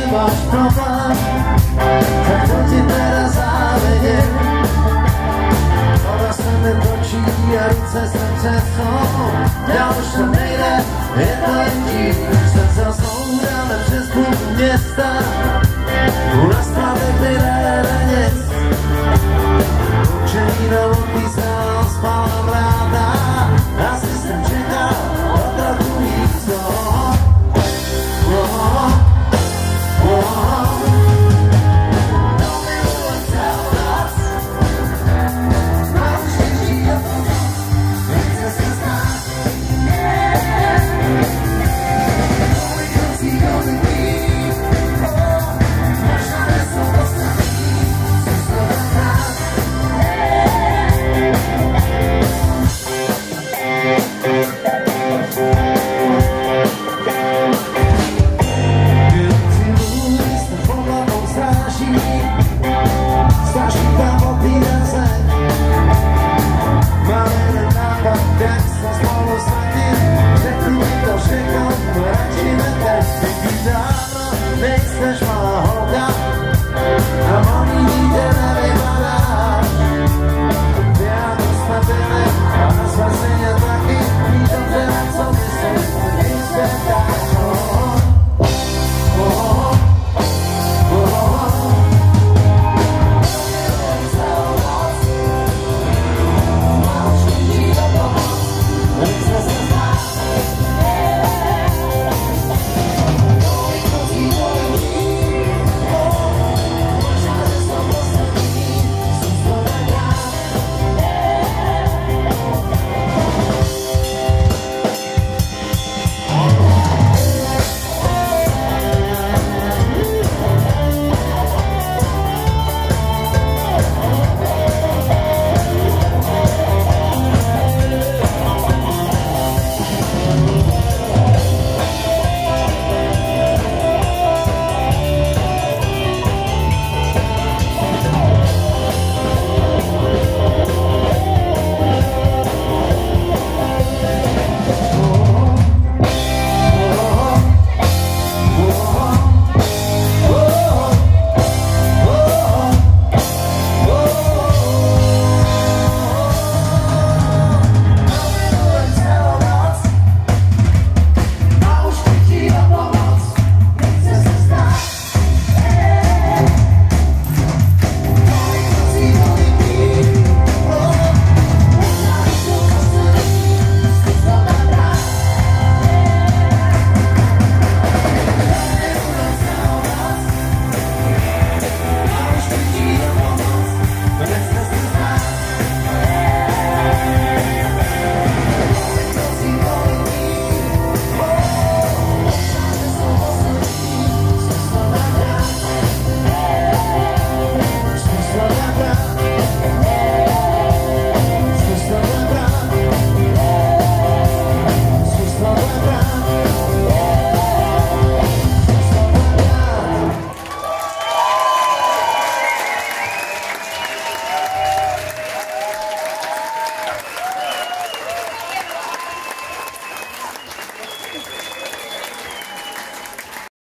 máš problém, tak to ti teda závidím. Ona se mi točí a ruce se třesou, já už to nejde, je to jen tím, jsem zasnou dáme přes půl města, u nás pátek nejde nic. Učení na vodní se spala vráta, asi jsem čekal,